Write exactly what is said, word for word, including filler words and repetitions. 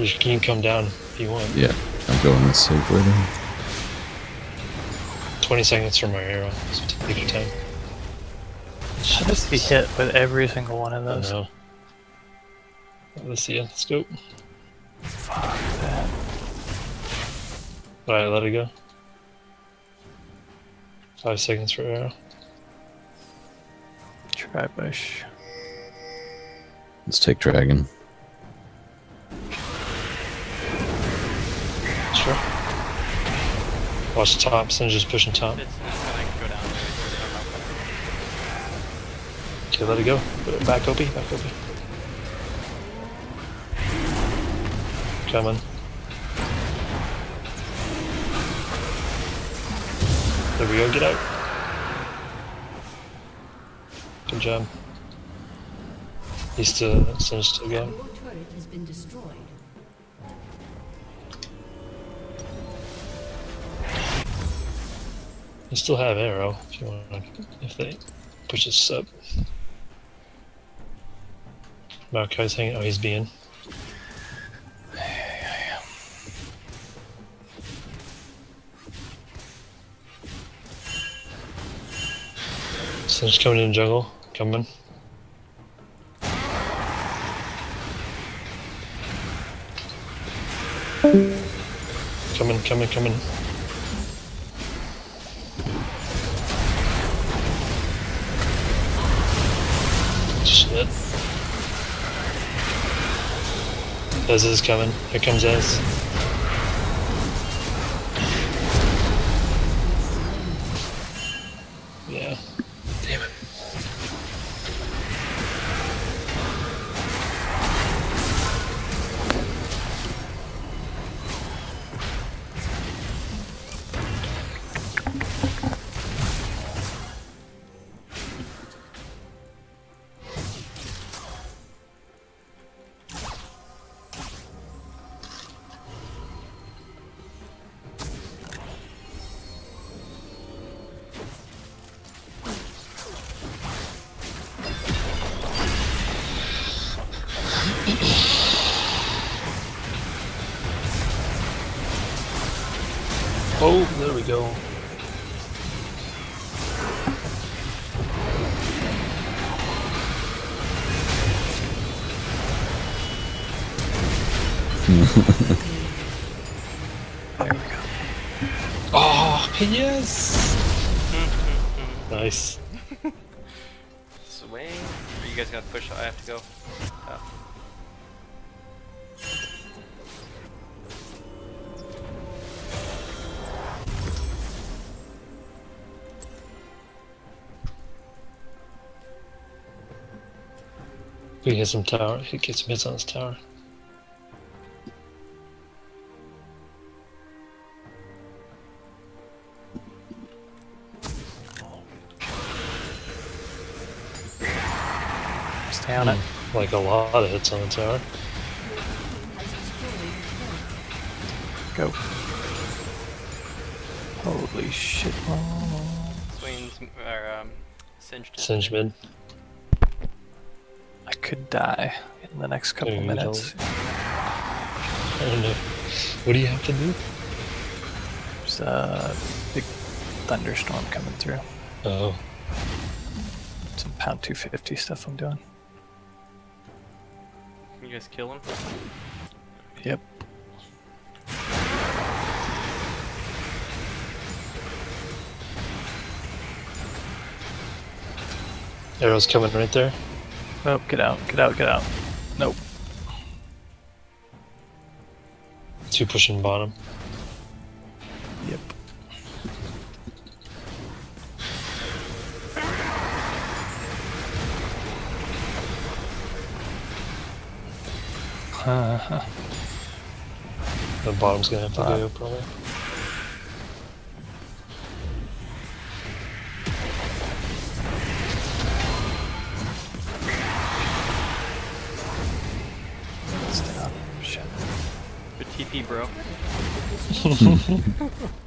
You can come down if you want. Yeah, I'm going this safe way then. twenty seconds from my arrow, so take your time. How does he hit with every single one of I those? know. Let's see, let's go. Fuck that. Alright, let it go. Five seconds for arrow. Try bush. Let's take dragon. Sure. Watch top, Singe just pushing top. It's, it's gonna go down. Okay, let it go. Back O P, back O P. Coming. There we go, get out. Good job. He's still, Singe still going. Your turret has been destroyed. You still have arrow if you want, if they push us up. Maokai's hanging. Oh, he's being. Singe coming in jungle. Coming. Coming, coming, coming. Shit. Ez is coming. Here comes Ez. Yeah. Damn it. Oh, there we go. There we go. Oh, yes! Nice. Swing. Are you guys gonna push? I have to go. Oh. We hit some tower. He gets some hits on his tower. Stay on it. Like a lot of hits on the tower. Go. Holy shit. Oh. Swings or um, singed. Singe mid. I could die in the next couple Yeah, you minutes. I don't know. What do you have to do? There's a big thunderstorm coming through. Oh. Some pound two fifty stuff I'm doing. Can you guys kill him? Yep. Arrow's coming right there. Oh, get out, get out, get out. Nope. Two pushing bottom. Yep. Uh-huh. The bottom's gonna have to Uh. go probably. Stay on. Shit. Good T P, bro.